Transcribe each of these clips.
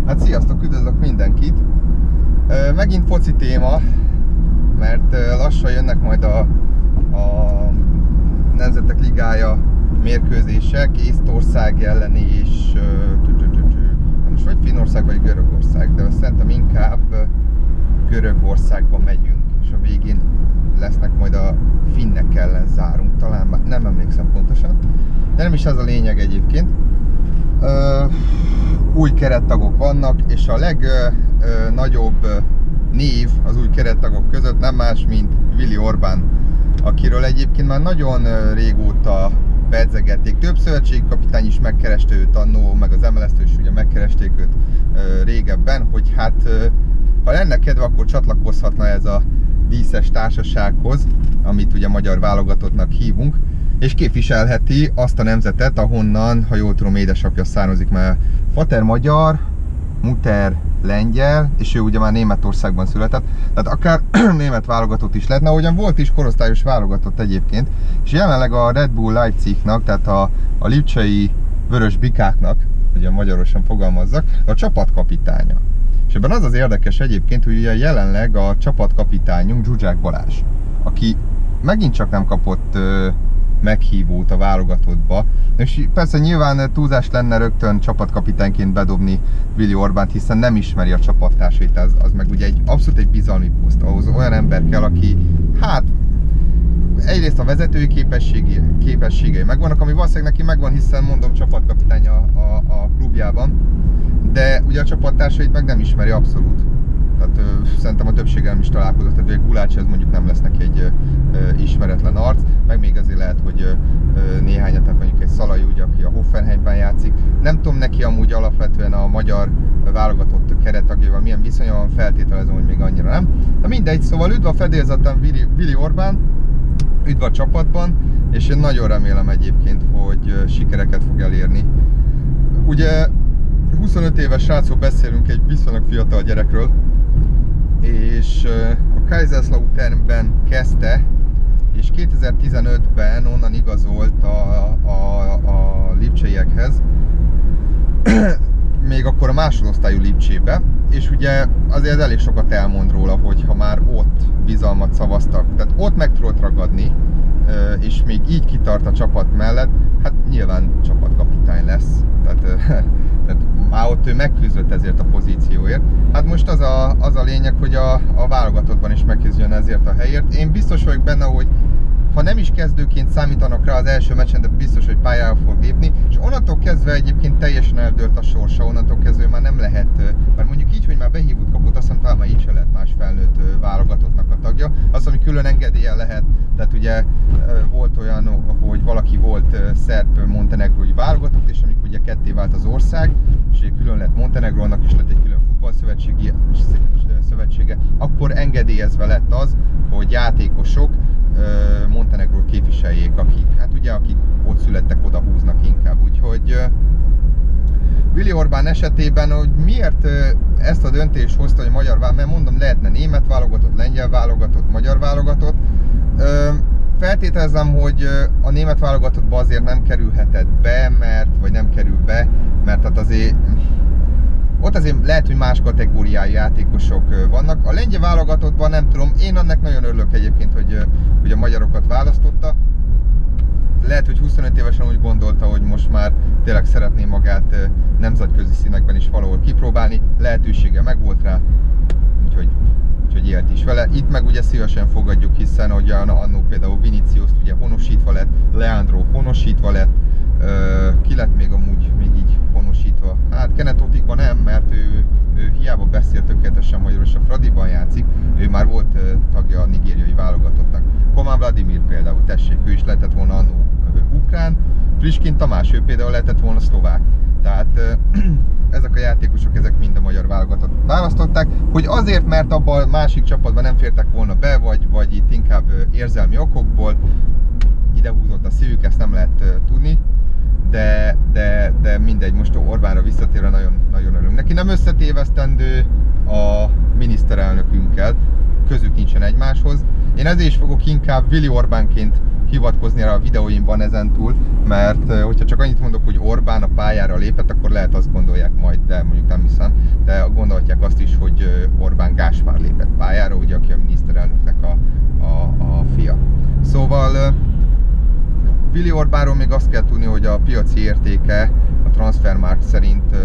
Hát sziasztok, üdvözlök mindenkit! Megint foci téma, mert lassan jönnek majd a Nemzetek Ligája mérkőzések, Észtország elleni és most vagy Finnország vagy Görögország, de szerintem inkább Görögországba megyünk, és a végén lesznek majd a finnek ellen zárunk, talán már nem emlékszem pontosan, de nem is ez a lényeg egyébként. Új kerettagok vannak, és a legnagyobb név az új kerettagok között nem más, mint Willi Orbán, akiről egyébként már nagyon régóta pedzegették. Több szövetségkapitány is megkereste őt annó, meg az MLS-től is ugye megkeresték őt régebben, hogy hát ha lenne kedve, akkor csatlakozhatna ez a díszes társasághoz, amit ugye magyar válogatottnak hívunk, és képviselheti azt a nemzetet, ahonnan, ha jól tudom, édesapja származik, mert fater magyar, muter lengyel, és ő ugye már Németországban született, tehát akár német válogatott is lehetne, ahogyan volt is korosztályos válogatott egyébként, és jelenleg a Red Bull Leipzignak, tehát a lipcsei vörös bikáknak, ugye magyarosan fogalmazzak, a csapatkapitánya. És ebben az az érdekes egyébként, hogy ugye jelenleg a csapatkapitányunk Zsuzsák Balázs, aki megint csak nem kapott meghívót a válogatottba. És persze nyilván túlzás lenne rögtön csapatkapitányként bedobni Willi Orbánt, hiszen nem ismeri a csapattársait, az meg ugye abszolút egy bizalmi poszt, ahhoz olyan ember kell, aki hát egyrészt a vezetői képességei megvannak, ami valószínűleg neki megvan, hiszen mondom csapatkapitány a klubjában, de ugye a csapattársait meg nem ismeri abszolút. Tehát szerintem a többséggel nem is találkozott, tehát a Gulácsi az mondjuk nem lesz neki egy ismeretlen arc, meg még azért lehet, hogy néhányat, mondjuk egy Szalai, ugye, aki a Hoffenheimben játszik. Nem tudom neki amúgy alapvetően a magyar válogatott kerettagjával milyen viszonya van, feltételezem, hogy még annyira nem. De mindegy, szóval üdv a fedélzeten Willi Orbán, üdv a csapatban, és én nagyon remélem egyébként, hogy sikereket fog elérni. Ugye 25 éves srácról beszélünk, egy viszonylag fiatal gyerekről, és a Kaiserslauternben kezdte, és 2015-ben onnan igazolt a lipcseiekhez, még akkor a másodosztályú Lipcsébe, és ugye azért elég sokat elmond róla, hogy ha már ott bizalmat szavaztak, tehát ott meg tudott ragadni, és még így kitart a csapat mellett, hát nyilván csapatkapitány lesz, tehát már ott ő megküzdött ezért a pozícióért. Hát most az a lényeg, hogy a válogatottban is megküzdjön ezért a helyért. Én biztos vagyok benne, hogy ha nem is kezdőként számítanak rá az első meccsen, de biztos, hogy pályára fog lépni, és onnantól kezdve egyébként teljesen eldőlt a sorsa, onnantól kezdve már nem lehet, mert mondjuk így, hogy már behívót kapott, azt hiszem talán már így se lehet más felnőtt válogatottnak a tagja, az, ami külön engedélye lehet, tehát ugye volt olyan, hogy valaki volt szerb-montenegrói válogatott, és amikor ugye ketté vált az ország, és ugye külön lett Montenegró, annak is lett egy külön futballszövetsége, akkor engedélyezve lett az, hogy játékosok Montenegrót képviseljék, akik ott születtek, oda húznak inkább. Úgyhogy Willi Orbán esetében, hogy miért ezt a döntést hozta, hogy magyar válogatott, mert mondom, lehetne német válogatott, lengyel válogatott, magyar válogatott. Feltételezem, hogy a német válogatottba azért nem kerülhetett be, vagy nem kerül be, mert hát azért ott azért lehet, hogy más kategóriájú játékosok vannak. A lengyel válogatottban nem tudom, én annak nagyon örülök egyébként, hogy a magyarokat választotta. Lehet, hogy 25 évesen úgy gondolta, hogy most már tényleg szeretné magát nemzetközi színekben is valahol kipróbálni. Lehetősége megvolt rá, úgyhogy élt is vele. Itt meg ugye szívesen fogadjuk, hiszen annó például Viniciuszt ugye honosítva lett, Leandro honosítva lett, ki lett még amúgy még így honosítva. Hát Kenneth Otikban nem, mert ő hiába beszél tökéletesen magyarul, és a Fradiban játszik, ő már volt tagja a nigériai válogatottnak. Komán Vladimir például, tessék, ő is lehetett volna annó ukrán, Priskin Tamás, ő például lehetett volna szlovák. Tehát ezek a játékosok, ezek mind a magyar válogatott választották, hogy azért, mert abban a másik csapatban nem fértek volna be, vagy itt inkább érzelmi okokból ide húzott a szívük, ezt nem lehet tudni, de mindegy, most Orbánra visszatérve nagyon, nagyon örülünk neki. Nem összetévesztendő a miniszterelnökünkkel, közük nincsen egymáshoz. Én ezért is fogok inkább Willi Orbánként hivatkozni rá a videóimban ezentúl, mert hogyha csak annyit mondok, hogy Orbán a pályára lépett, akkor lehet azt gondolják majd, de mondjuk nem hiszem. Orbán Gáspár lépett pályára, ugye, aki a miniszterelnöknek a fia. Szóval Willi Orbánról még azt kell tudni, hogy a piaci értéke a Transfermarkt szerint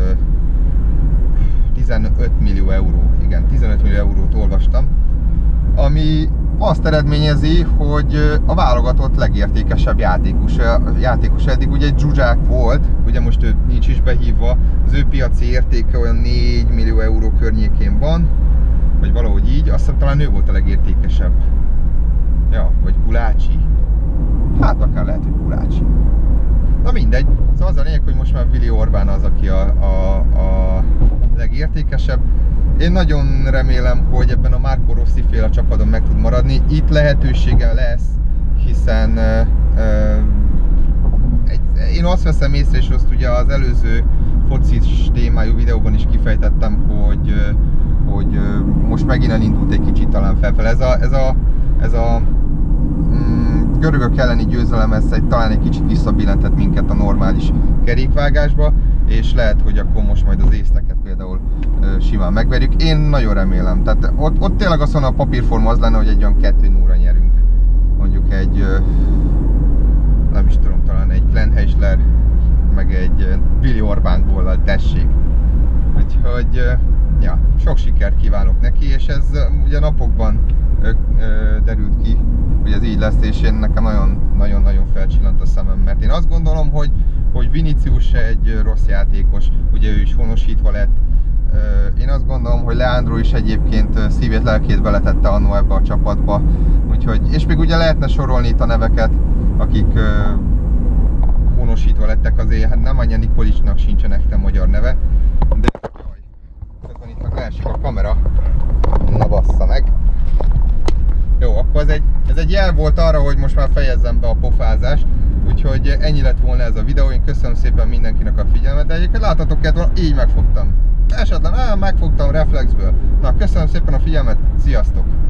15 millió euró. Igen, 15 millió eurót olvastam, ami azt eredményezi, hogy a válogatott legértékesebb játékos eddig ugye egy Zsuzsák volt, ugye most ő nincs is behívva, az ő piaci értéke olyan 4 millió euró környékén van, vagy valahogy így, azt hiszem talán ő volt a legértékesebb. Ja, vagy Gulácsi. Hát akár lehet, hogy Gulácsi. Na mindegy, szóval az a lényeg, hogy most már Willi Orbán az, aki a legértékesebb. Én nagyon remélem, hogy ebben a Marco Rossi féle csapatban meg tud maradni. Itt lehetősége lesz, hiszen én azt veszem észre, és azt ugye az előző focis témájú videóban is kifejtettem, hogy most megint elindult egy kicsit talán felfele. Ez a görögök elleni győzelem, talán egy kicsit visszabillentett minket a normális kerékvágásba, és lehet, hogy akkor most majd az észteket például simán megverjük. Én nagyon remélem. Tehát ott tényleg azt mondom, a papírforma az lenne, hogy egy olyan 2-0-ra nyerünk. Mondjuk egy, nem is tudom, talán egy Glenn Heisler, meg egy Willi Orbán góllal, tessék. Úgyhogy, ja, sok sikert kívánok neki, és ez ugye napokban derült ki, hogy ez így lesz, és én nekem nagyon-nagyon felcsillant a szemem, mert én azt gondolom, hogy Vinicius egy rossz játékos, ugye ő is honosítva lett. Én azt gondolom, hogy Leandro is egyébként szívét, lelkét beletette annó ebbe a csapatba, úgyhogy, és még ugye lehetne sorolni itt a neveket, akik honosítva lettek, azért hát nem Anya Nikolicsnak sincsen ekte magyar neve, de jaj, közben itt meg leesik a kamera, na bassza meg. Jó, akkor ez egy jel volt arra, hogy most már fejezzem be a pofázást, úgyhogy ennyi lett volna ez a videó. Én köszönöm szépen mindenkinek a figyelmet, de egyébként láthatok, így megfogtam. Esetleg megfogtam reflexből. Na, köszönöm szépen a figyelmet, sziasztok!